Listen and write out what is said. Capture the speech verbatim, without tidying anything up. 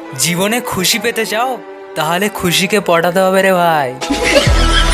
জীবনে খুশি পেতে চাও? তাহলে খুশিকে পটাতে হবে রে ভাই।